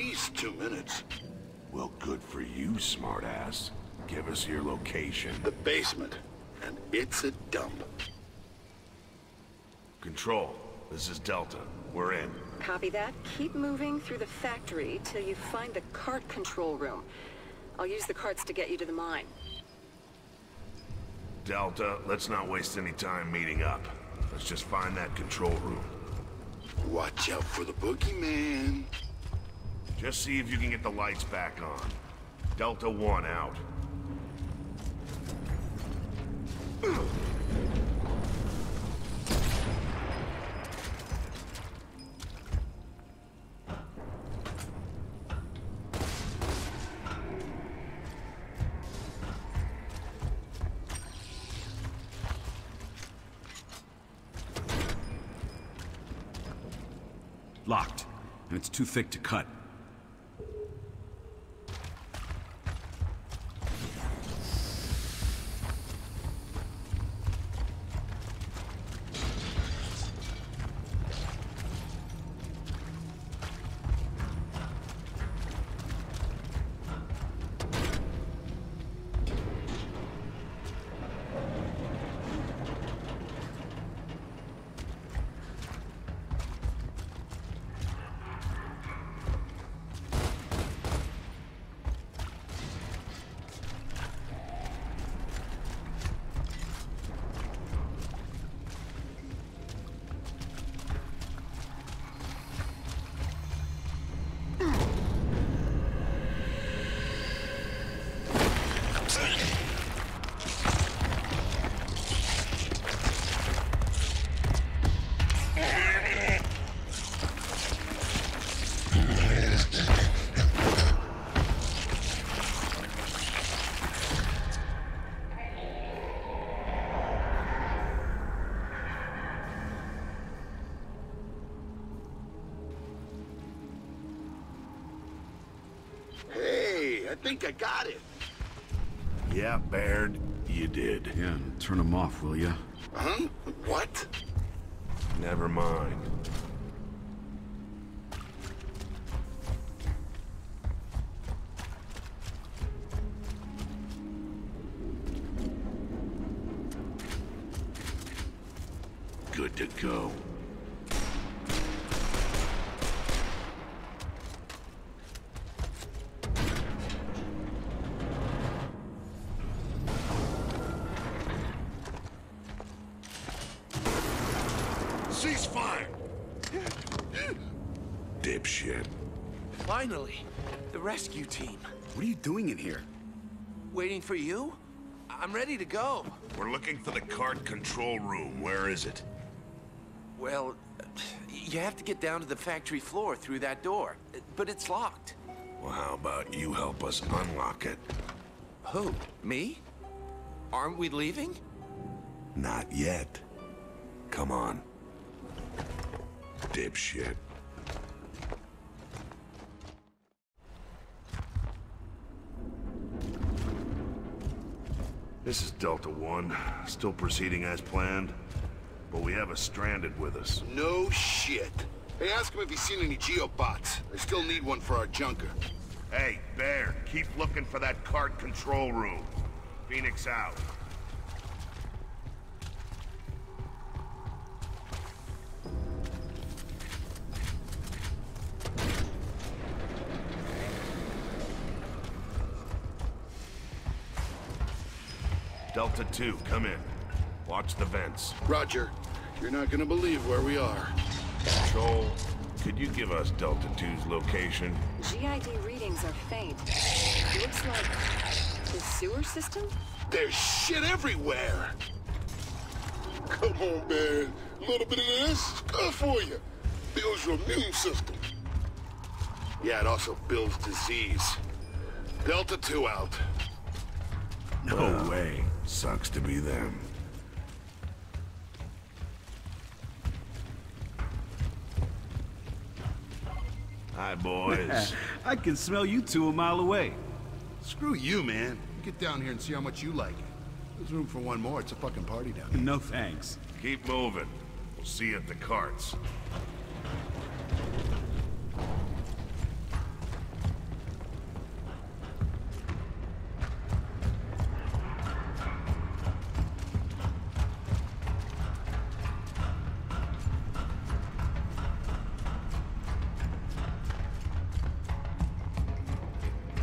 least 2 minutes. Well, good for you, smartass. Give us your location. The basement. And it's a dump. Control, this is Delta. We're in. Copy that. Keep moving through the factory till you find the cart control room. I'll use the carts to get you to the mine. Delta, let's not waste any time meeting up. Let's just find that control room. Watch out for the boogeyman. Just see if you can get the lights back on. Delta 1 out. Locked, and it's too thick to cut. Hey, I think I got it. Yeah, Baird, you did. Yeah, turn them off, will ya? Huh? What? Never mind. Good to go. Ceasefire! Dipshit. Finally, the rescue team. What are you doing in here? Waiting for you? I'm ready to go. We're looking for the cart control room. Where is it? Well, you have to get down to the factory floor through that door, but it's locked. Well, how about you help us unlock it? Who? Me? Aren't we leaving? Not yet. Come on. Dipshit. This is Delta 1, still proceeding as planned, but we have a stranded with us. No shit. Hey, ask him if he's seen any geobots. I still need one for our junker. Hey, Baird, keep looking for that cart control room. Phoenix out. Delta 2, come in. Watch the vents. Roger. You're not gonna believe where we are. Control, could you give us Delta 2's location? GID readings are faint. Looks like the sewer system? There's shit everywhere! Come on, man. A little bit of this, it's good for you. Builds your immune system. Yeah, it also builds disease. Delta 2 out. No way. Sucks to be them. Hi, boys. I can smell you two a mile away. Screw you, man. Get down here and see how much you like it. There's room for one more. It's a fucking party down here. No thanks. Keep moving. We'll see you at the carts.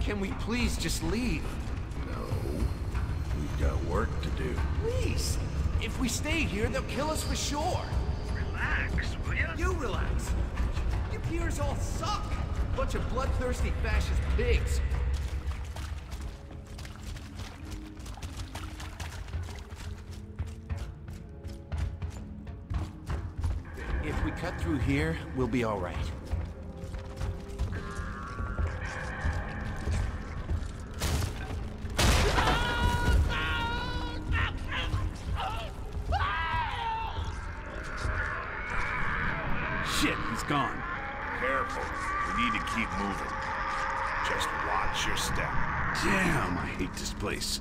Can we please just leave? No. We've got work to do. Please! If we stay here, they'll kill us for sure. Relax, will ya? You relax. You peers all suck. Bunch of bloodthirsty fascist pigs. If we cut through here, we'll be all right. Shit, he's gone. Careful. We need to keep moving. Just watch your step. Damn, I hate this place.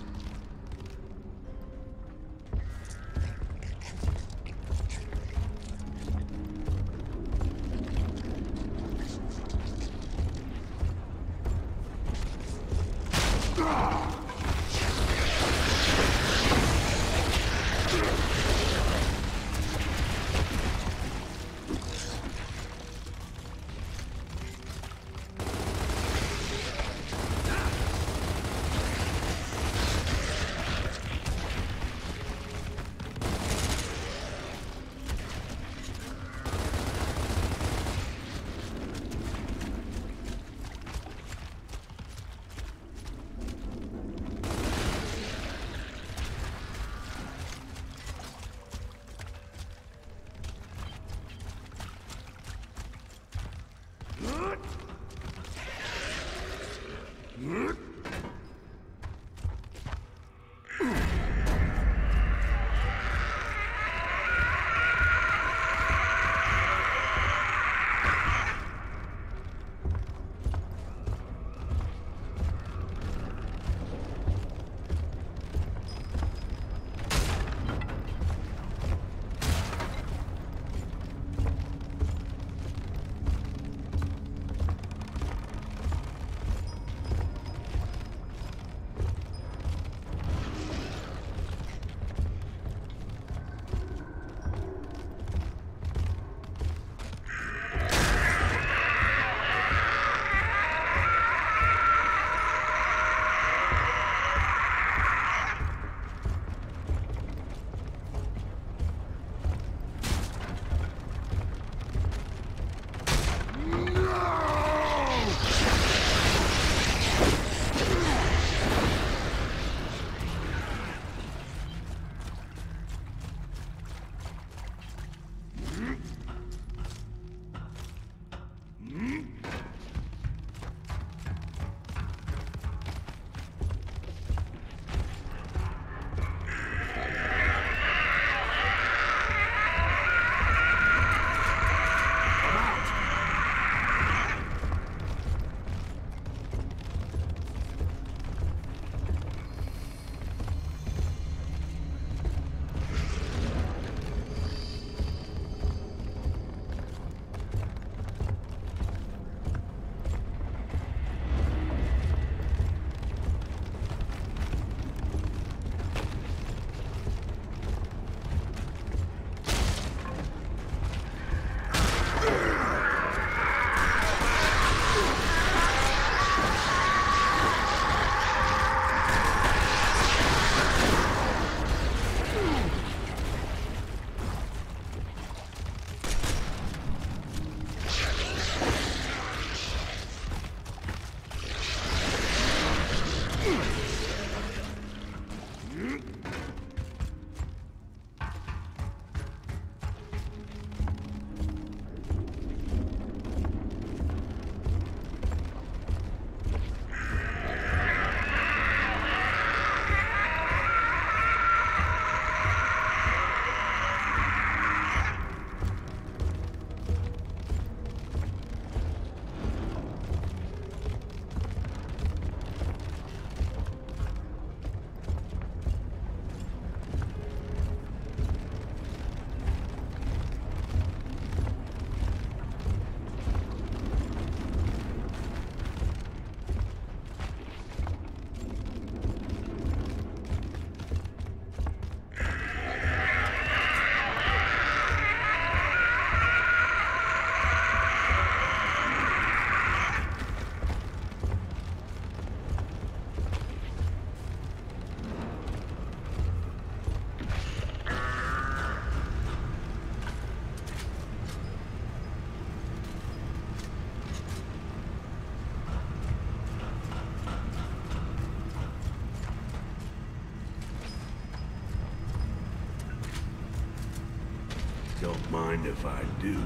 Mind if I do?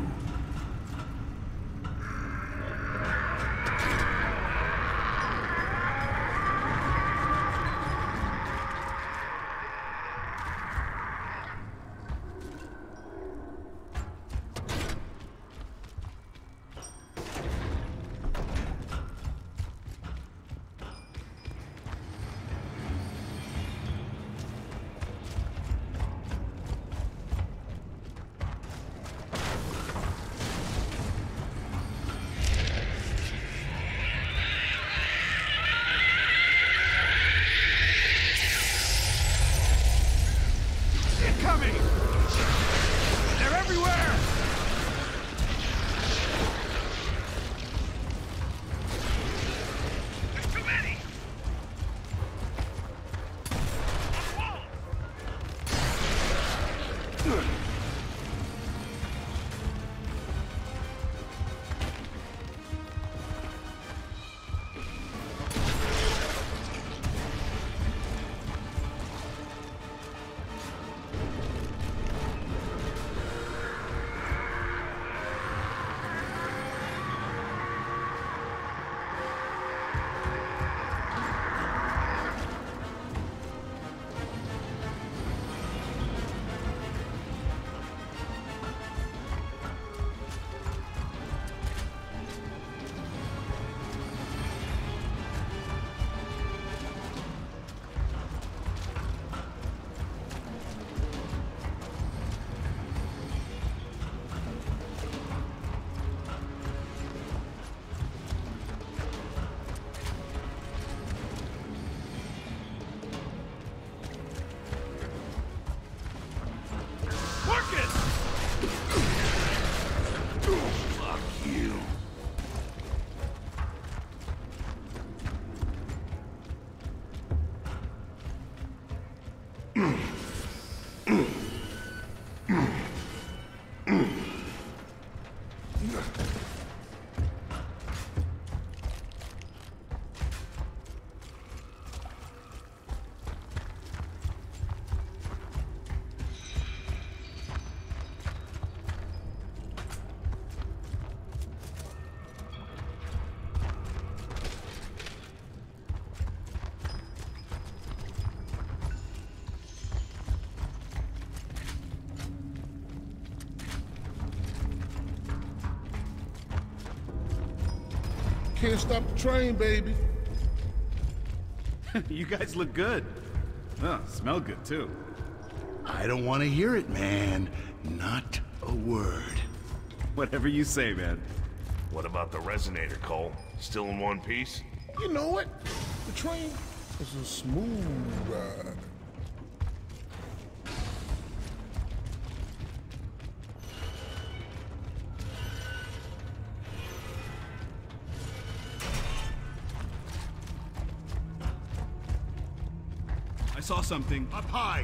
Coming! They're everywhere! There's too many! On the wall! Work it! Fuck you. Can't stop the train, baby. You guys look good. Oh, smell good, too. I don't want to hear it, man. Not a word. Whatever you say, man. What about the resonator, Cole? Still in one piece? You know what? The train was a smooth ride. I saw something. Up high.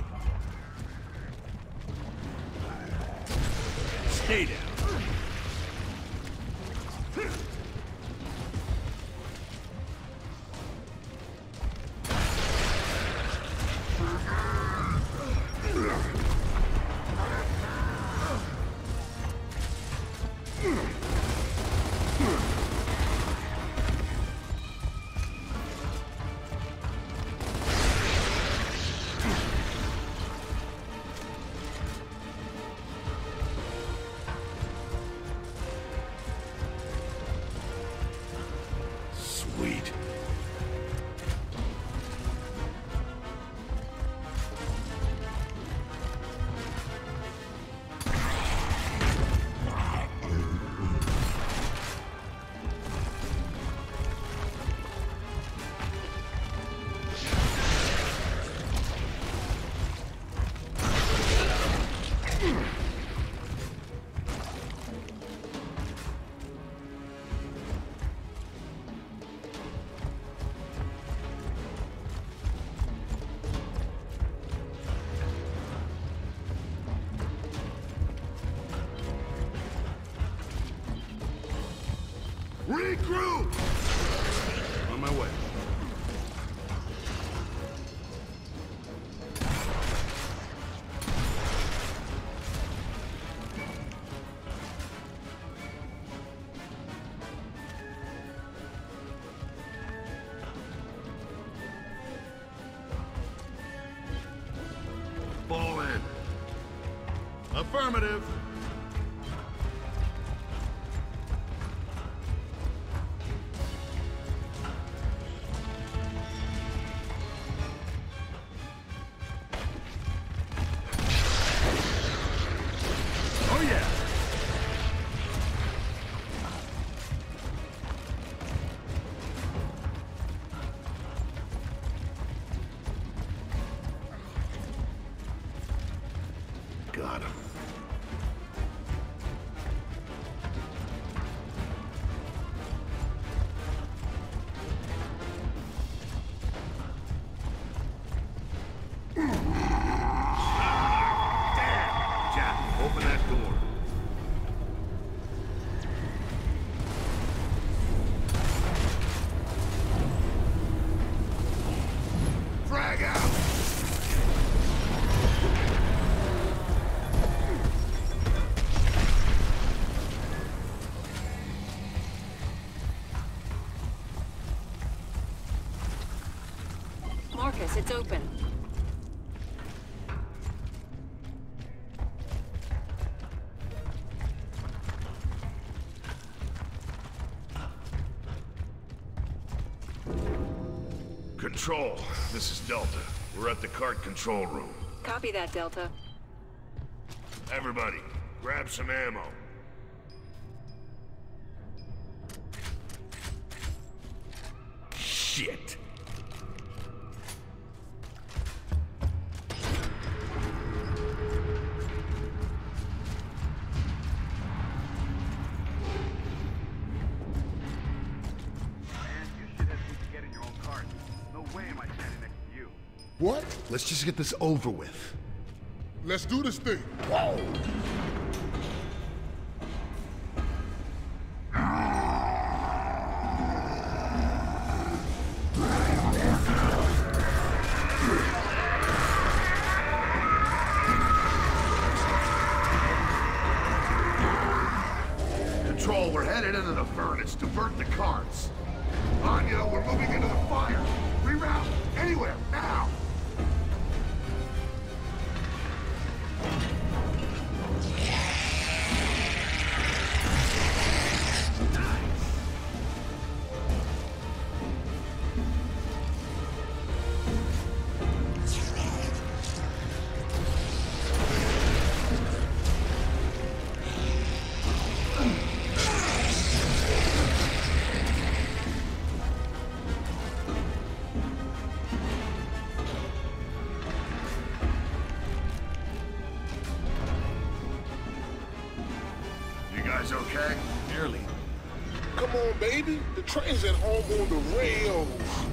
Stay down. Sweet. Regroup! On my way. Affirmative. Oh yeah! Got him. Jack, open that door. Frag out! Marcus, it's open. Control, this is Delta. We're at the cart control room. Copy that, Delta. Everybody, grab some ammo. Shit. Man, you shitheads need to get in your own cart. No way am I standing next to you. What? Let's just get this over with. Let's do this thing. Whoa! Control, we're headed into the furnace. Divert the carts. Anya, we're moving into the fire. Reroute anywhere, now! You guys okay? Nearly. Come on, baby. The train's at home on the rails.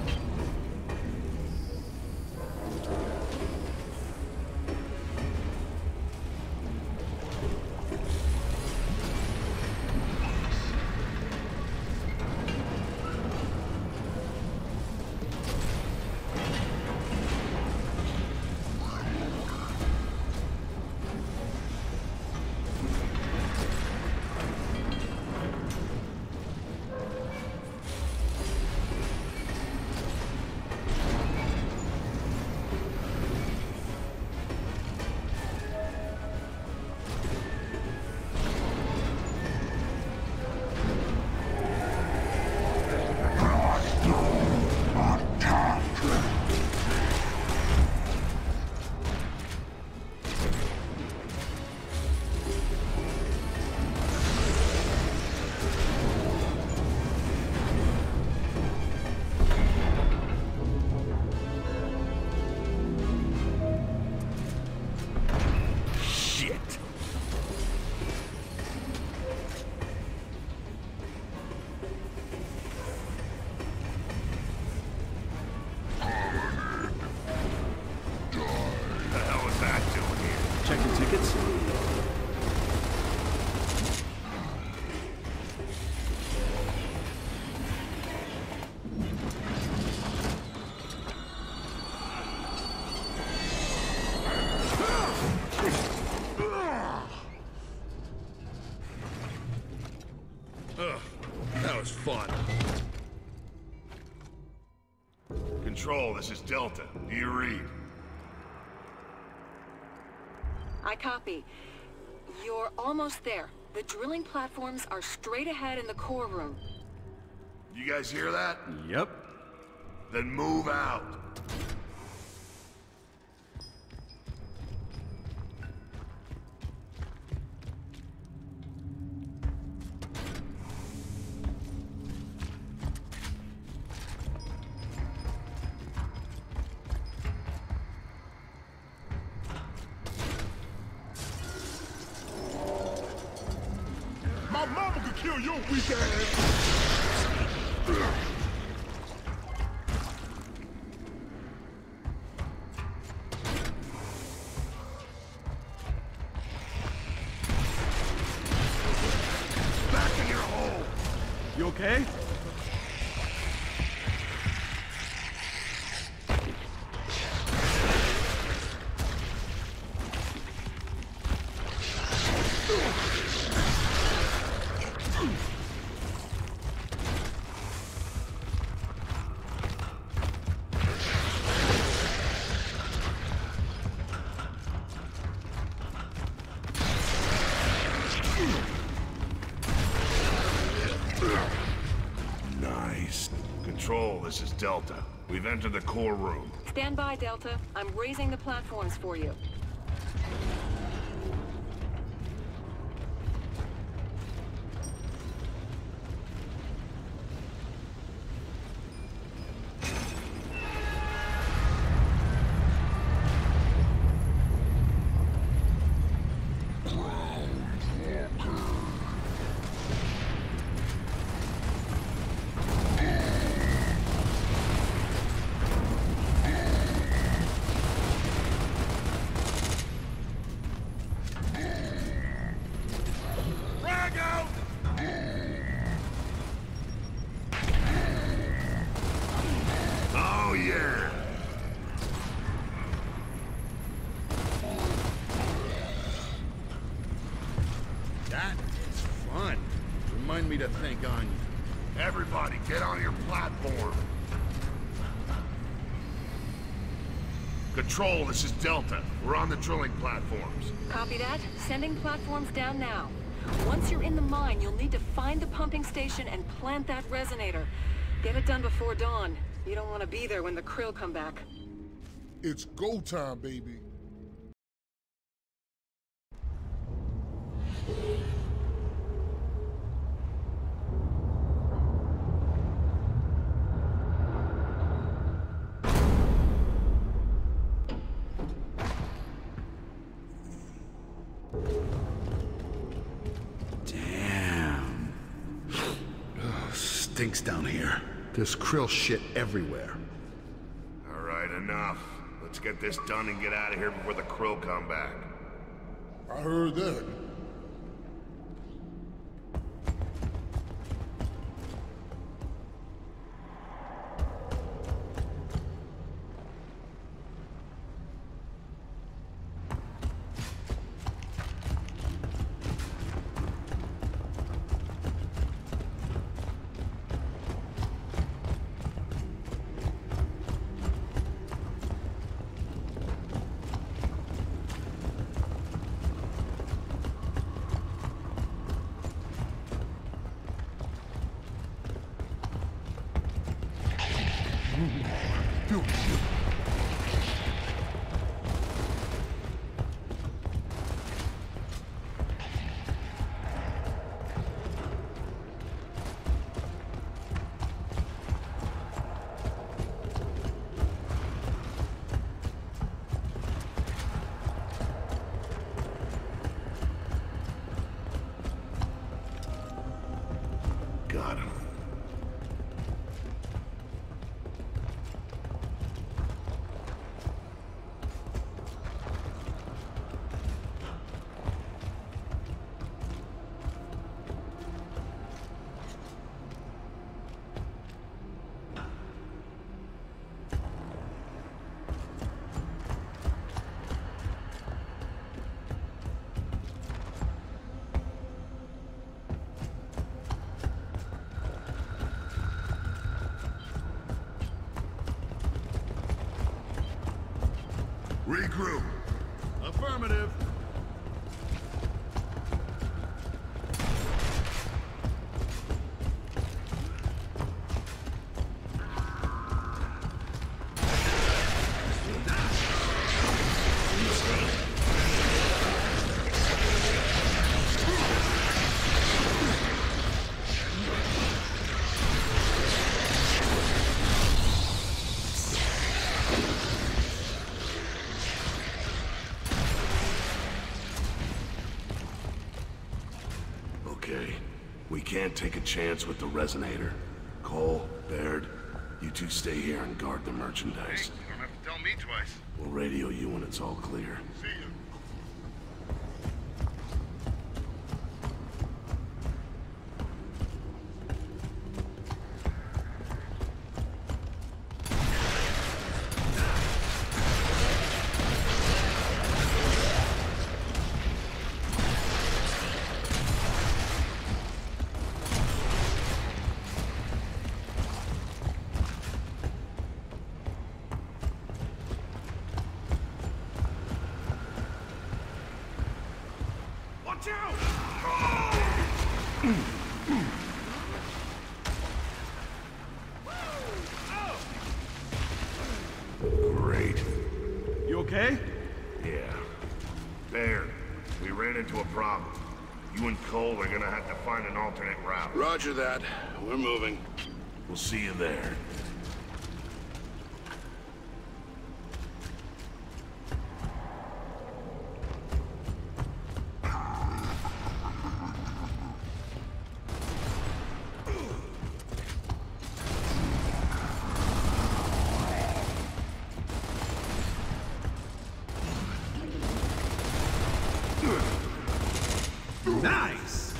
That was fun. Control, this is Delta. Do you read? I copy. You're almost there. The drilling platforms are straight ahead in the core room. You guys hear that? Yep. Then move out. My mama could kill your weak ass. Back in your hole. You okay? Nice. Control, this is Delta. We've entered the core room. Stand by, Delta. I'm raising the platforms for you. Oh, yeah. That is fun. Remind me to think on you. Everybody, get on your platform. Control, this is Delta. We're on the drilling platforms. Copy that. Sending platforms down now. Once you're in the mine, you'll need to find the pumping station and plant that resonator. Get it done before dawn. You don't want to be there when the krill come back. It's go time, baby. Damn. Stinks down here. There's krill shit everywhere. All right, enough. Let's get this done and get out of here before the krill come back. I heard that. Dude. Got him. Regroup. Affirmative. can't take a chance with the resonator. Cole, Baird, you two stay here and guard the merchandise. You don't have to tell me twice. We'll radio you when it's all clear. See you. Great. You okay? Yeah. Baird, we ran into a problem. You and Cole are gonna have to find an alternate route. Roger that. We're moving. We'll see you there. Nice!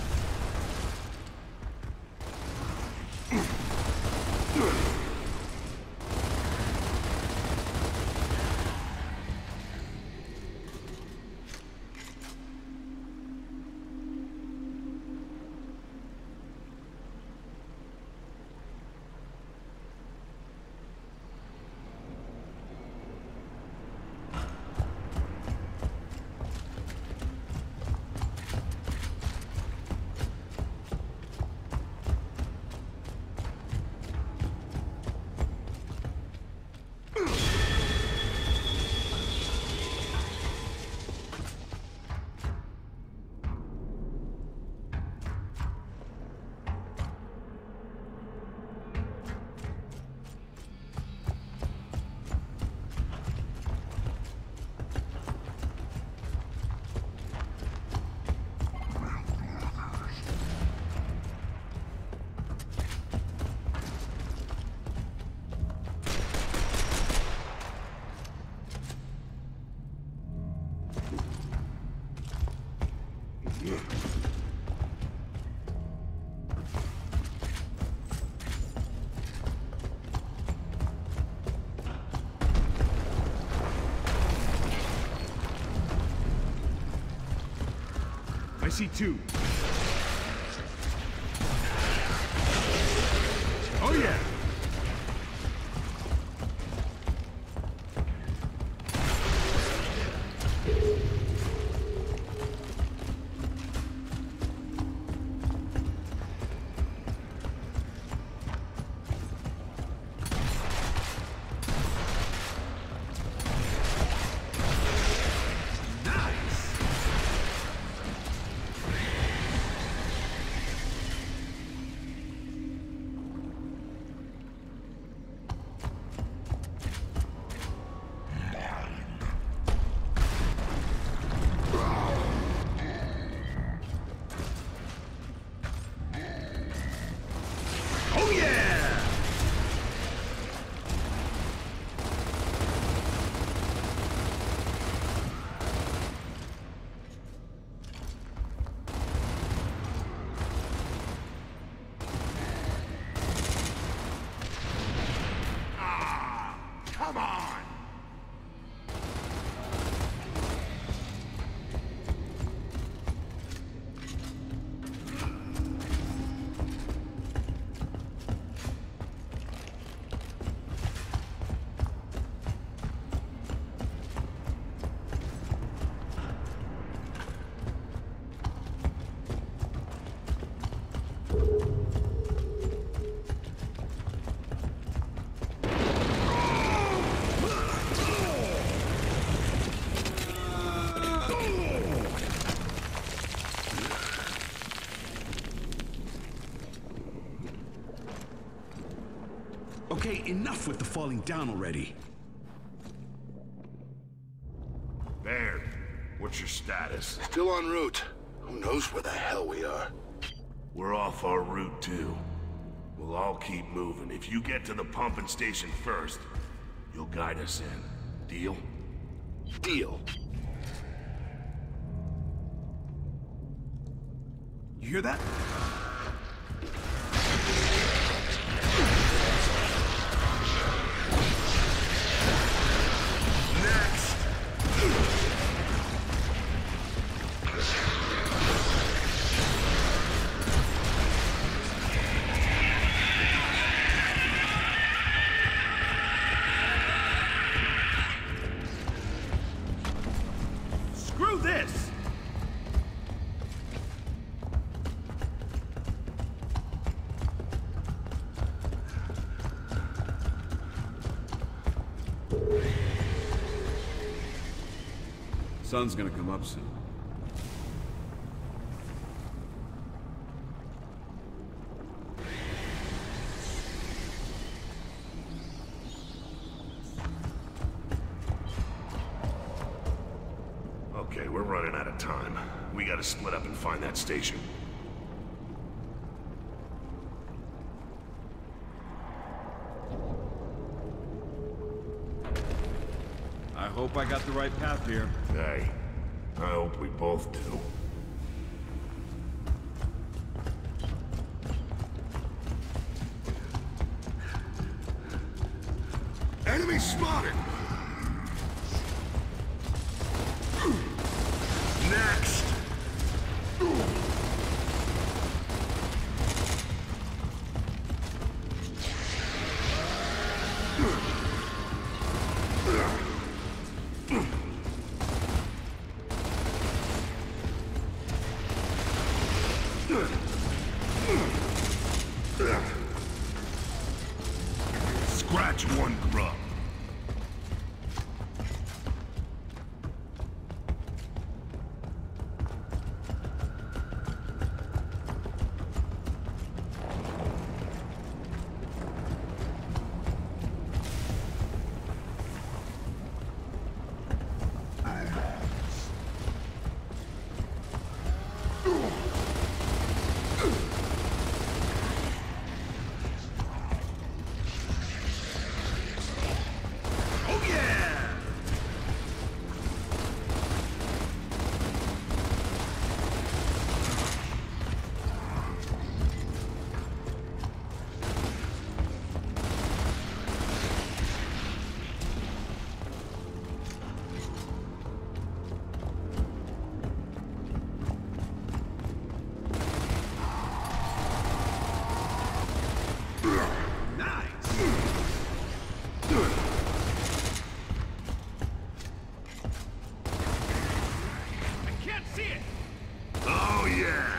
I see two. Oh yeah! Come on! Okay, enough with the falling down already. Baird, what's your status? Still en route. Who knows where the hell we are? We're off our route, too. We'll all keep moving. If you get to the pumping station first, you'll guide us in. Deal? Deal. You hear that? Next! Screw this! Sun's gonna come up soon. Okay, we're running out of time. We gotta split up and find that station. I hope I got the right path here. Hey, I hope we both do. Enemy spotted! Next! Scratch one grub. Oh yeah! Oh yeah!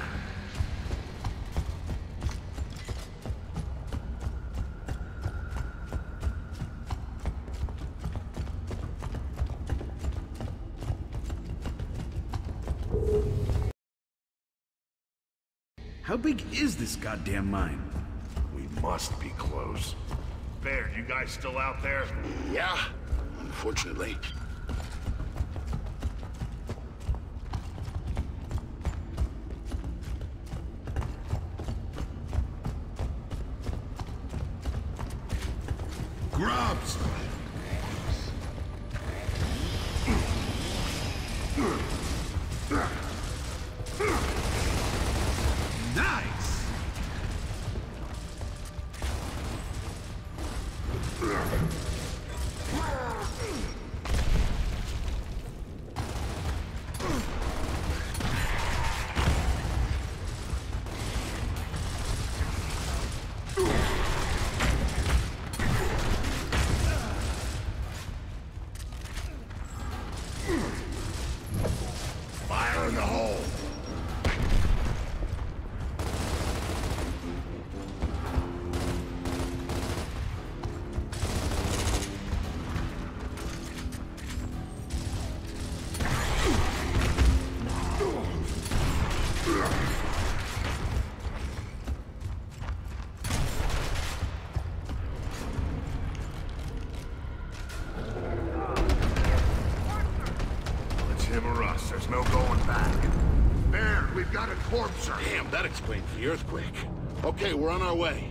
How big is this goddamn mine? We must be close. Baird, you guys still out there? Yeah, unfortunately. Grubs! Nice! Fire in the hole! It's him or us. There's no going back. Baird, we've got a corpser. Damn, that explains the earthquake. Okay, we're on our way.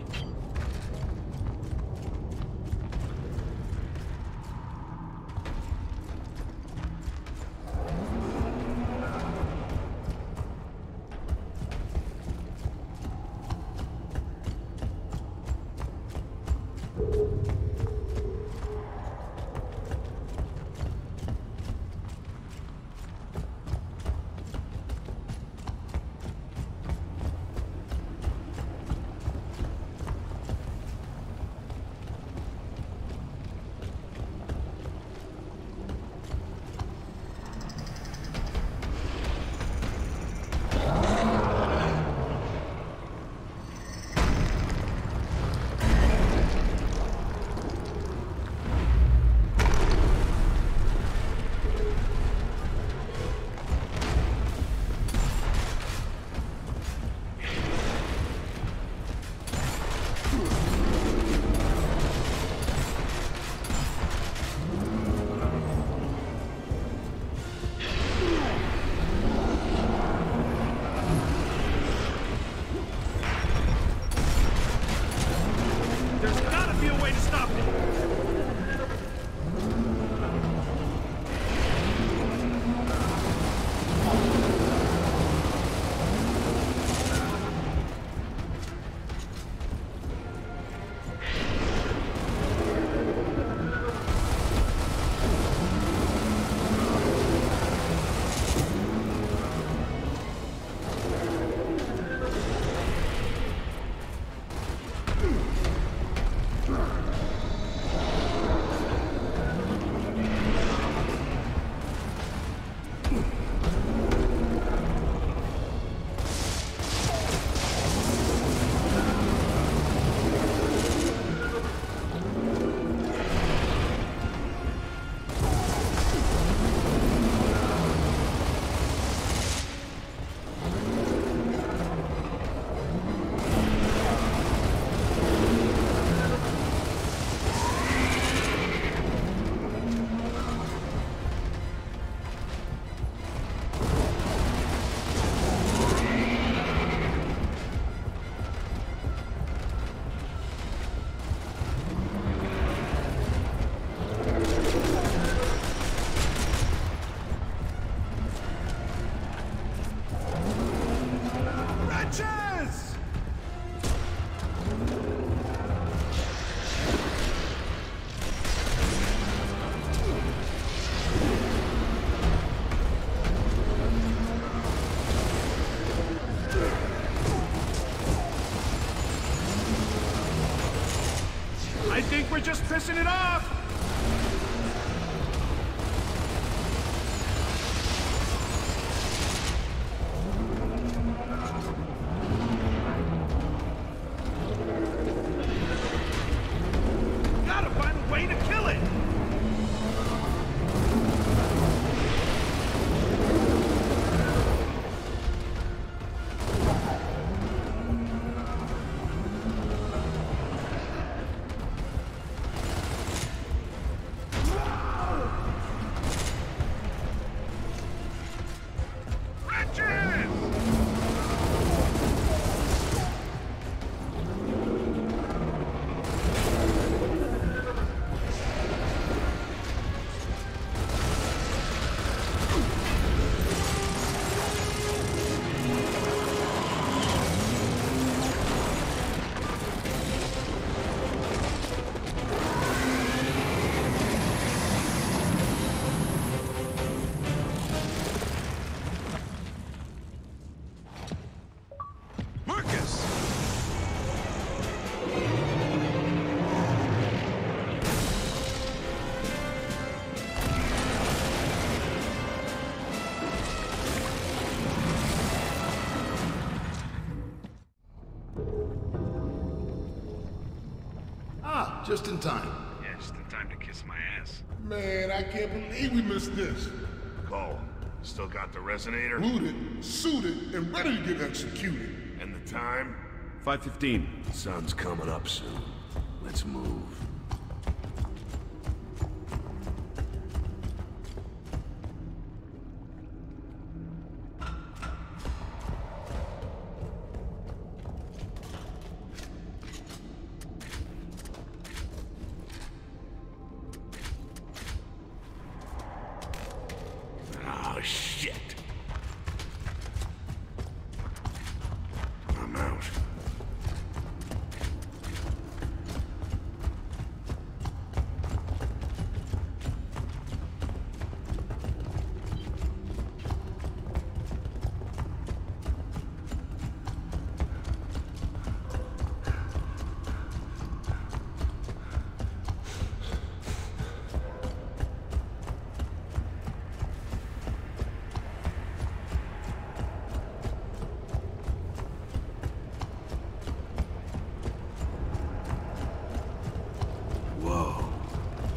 We're just pissing it off! Gotta find a way to kill it! Just in time. Yeah, just in time to kiss my ass. Man, I can't believe we missed this. Cole, still got the resonator? Looted, suited, and ready to get executed. And the time? 5:15. Sun's coming up soon. Let's move.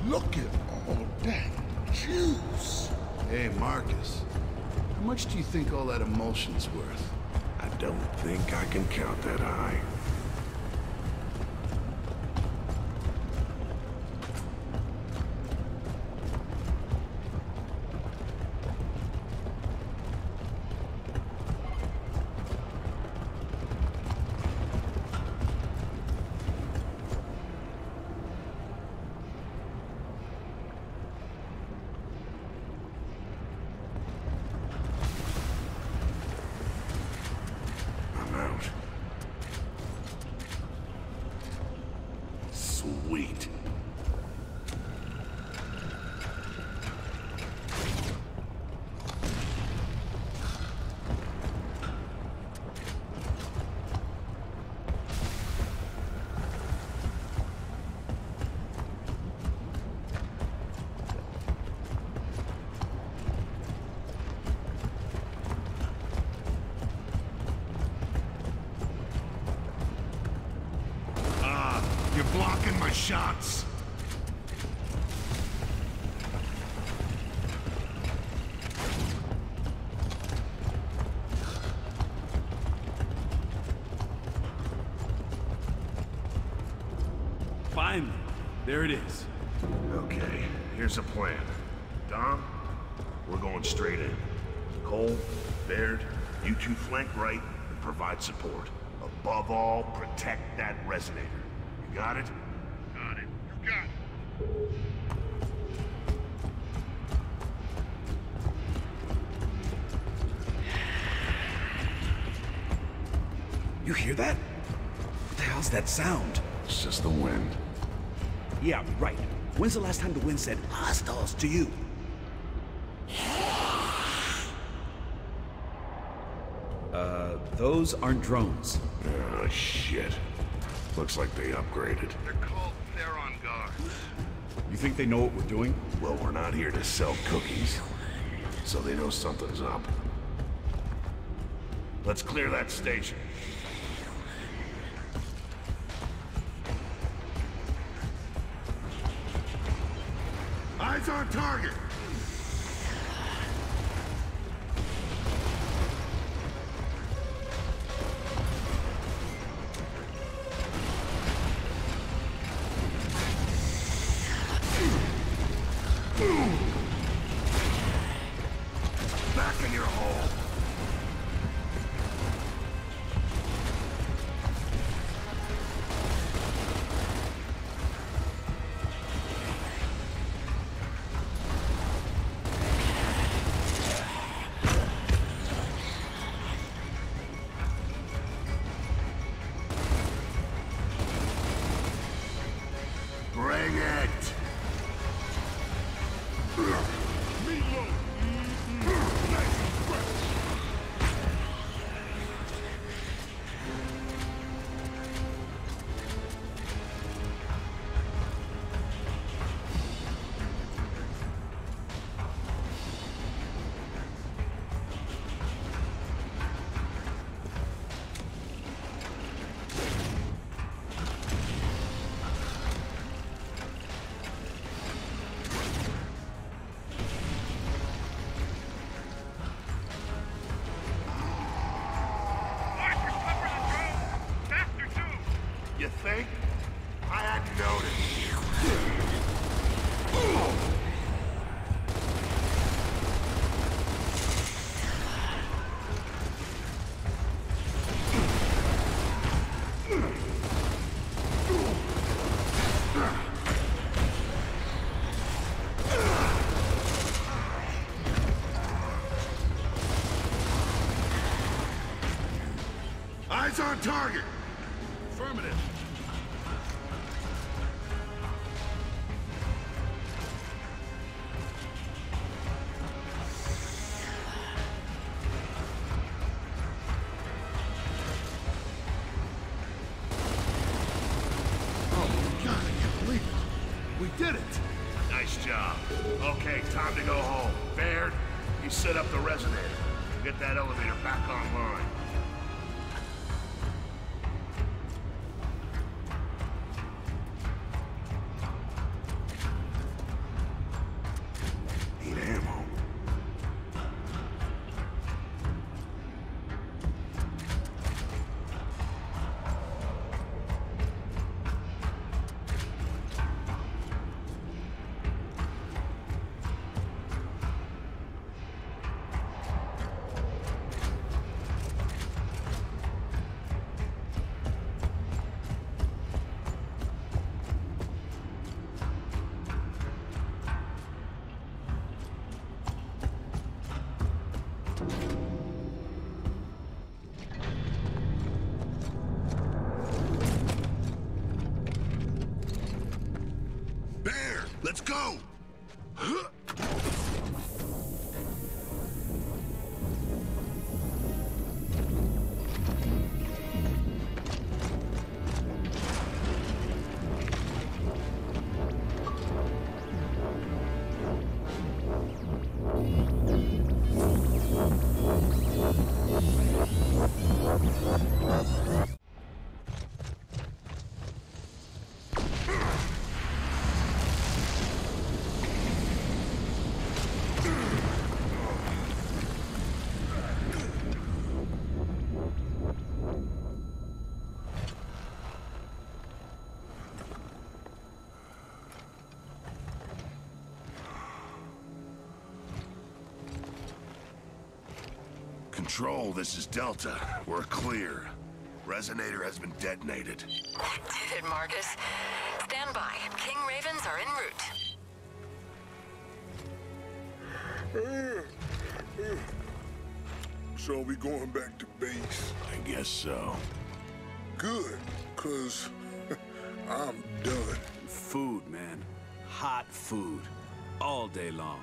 Look at all that juice. Hey, Marcus. How much do you think all that emulsion's worth? I don't think I can count that high. Sweet. You're blocking my shots. Finally, there it is. Okay, here's the plan. Dom, we're going straight in. Cole, Baird, you two flank right and provide support. Above all, protect that resonator. You got it? Got it. You got it. You hear that? What the hell's that sound? It's just the wind. Yeah, right. When's the last time the wind said hostiles to you? Those aren't drones. Oh, shit. Looks like they upgraded. They're called Theron guards. You think they know what we're doing? Well, we're not here to sell cookies, so they know something's up. Let's clear that station. Eyes on target! Back in your hole! Bring it! Meatloaf! Nice and fresh! You think? I hadn't noticed. Eyes on target! Affirmative. God, I can't believe it. We did it. Nice job. Okay, time to go home. Baird, you set up the resonator. Get that elevator back online. let's go! Control, this is Delta. We're clear. Resonator has been detonated. Did it, Marcus? Stand by. King Ravens are en route. So we going back to base? I guess so. Good, 'cause I'm done. Food, man. Hot food. All day long.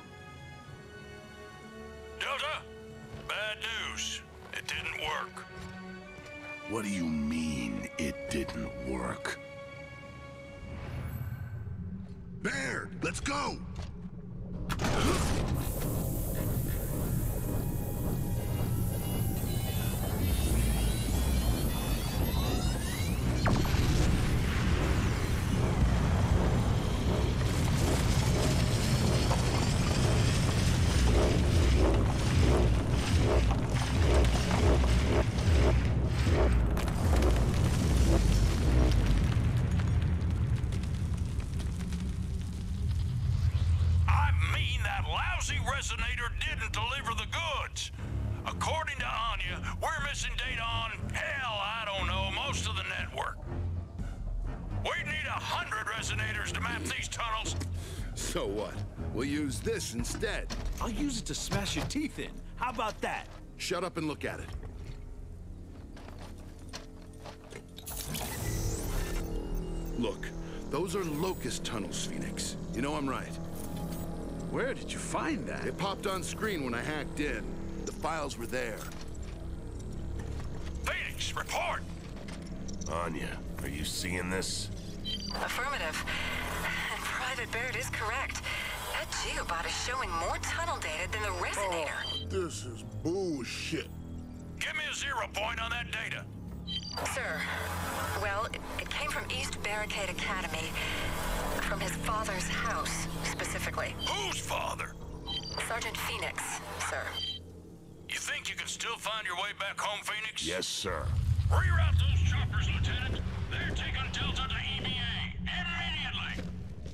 Delta, bad news. It didn't work. What do you mean, it didn't work? Baird, let's go! Resonator didn't deliver the goods. According to Anya, we're missing data on, hell, I don't know, most of the network. We'd need 100 resonators to map these tunnels. So what? We'll use this instead. I'll use it to smash your teeth in. How about that? Shut up and look at it. Look, those are locust tunnels, Phoenix. You know I'm right. Where did you find that? It popped on screen when I hacked in. The files were there. Phoenix, report! Anya, are you seeing this? Affirmative. And Private Baird is correct. That geobot is showing more tunnel data than the Resonator. Oh, this is bullshit. Give me a 0 point on that data. Sir, well, it came from East Barricade Academy. From his father's house, specifically. Whose father? Sergeant Phoenix, sir. You think you can still find your way back home, Phoenix? Yes, sir. Reroute those choppers, Lieutenant. They're taking Delta to EBA. Immediately!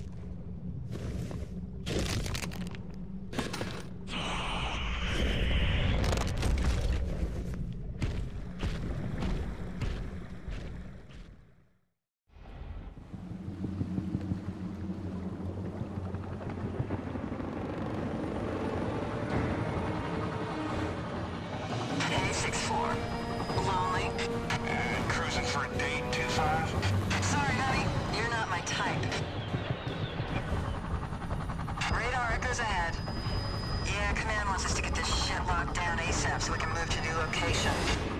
Lonely? Cruising for a date, 2-5? Sorry, honey. You're not my type. Radar echoes ahead. Yeah, Command wants us to get this shit locked down ASAP so we can move to new location.